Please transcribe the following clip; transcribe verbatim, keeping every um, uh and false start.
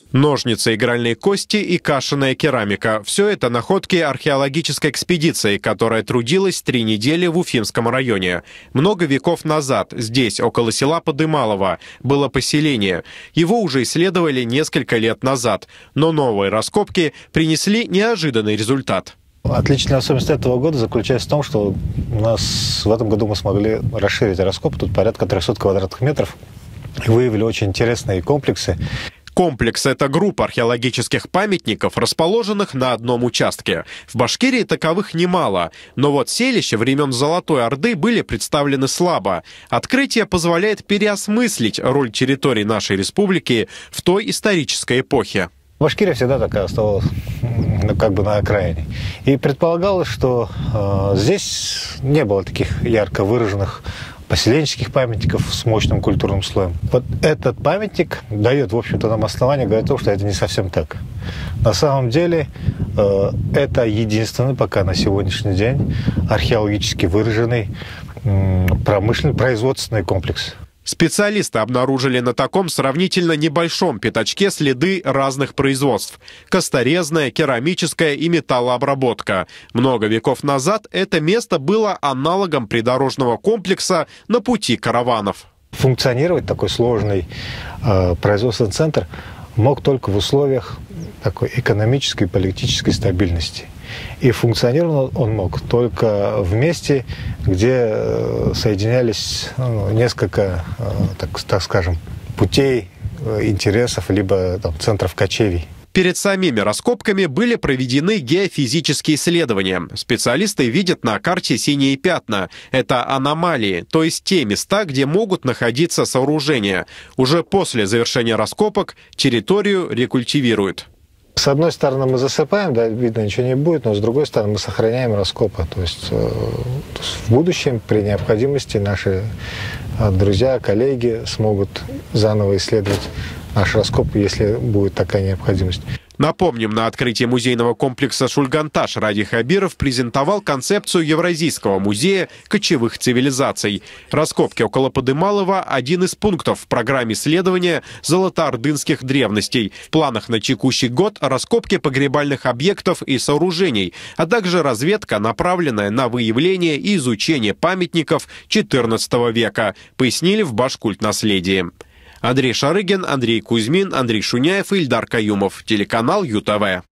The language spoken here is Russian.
Ножницы, игральные кости и кашеная керамика – все это находки археологической экспедиции, которая трудилась три недели в Уфимском районе. Много веков назад здесь, около села Подымалово, было поселение. Его уже исследовали несколько лет назад, но новые раскопки принесли неожиданный результат. Отличная особенность этого года заключается в том, что у нас в этом году мы смогли расширить раскоп, тут порядка трёхсот квадратных метров, и выявили очень интересные комплексы. Комплекс – это группа археологических памятников, расположенных на одном участке. В Башкирии таковых немало, но вот селища времен Золотой Орды были представлены слабо. Открытие позволяет переосмыслить роль территории нашей республики в той исторической эпохе. Башкирия всегда такая оставалась, ну, как бы на окраине. И предполагалось, что э, здесь не было таких ярко выраженных поселенческих памятников с мощным культурным слоем. Вот этот памятник дает, в общем-то, нам основание говорить о том, что это не совсем так. На самом деле, э, это единственный пока на сегодняшний день археологически выраженный э, промышленный производственный комплекс. Специалисты обнаружили на таком сравнительно небольшом пятачке следы разных производств. Косторезная, керамическая и металлообработка. Много веков назад это место было аналогом придорожного комплекса на пути караванов. Функционировать такой сложный э, производственный центр мог только в условиях такой экономической и политической стабильности. И функционировал он мог только в месте, где соединялись ну, несколько, так, так скажем, путей, интересов, либо там, центров кочевий. Перед самими раскопками были проведены геофизические исследования. Специалисты видят на карте синие пятна. Это аномалии, то есть те места, где могут находиться сооружения. Уже после завершения раскопок территорию рекультивируют. С одной стороны, мы засыпаем, да, видно, ничего не будет, но с другой стороны, мы сохраняем раскопы. То есть, э, то есть в будущем, при необходимости, наши э, друзья, коллеги смогут заново исследовать наш раскоп, если будет такая необходимость. Напомним, на открытии музейного комплекса «Шульганташ» Ради Хабиров презентовал концепцию Евразийского музея кочевых цивилизаций. Раскопки около Подымалова – один из пунктов в программе исследования золотоордынских древностей. В планах на текущий год раскопки погребальных объектов и сооружений, а также разведка, направленная на выявление и изучение памятников четырнадцатого века, пояснили в Башкультнаследии. Андрей Шарыгин, Андрей Кузьмин, Андрей Шуняев и Ильдар Каюмов. Телеканал ЮТВ.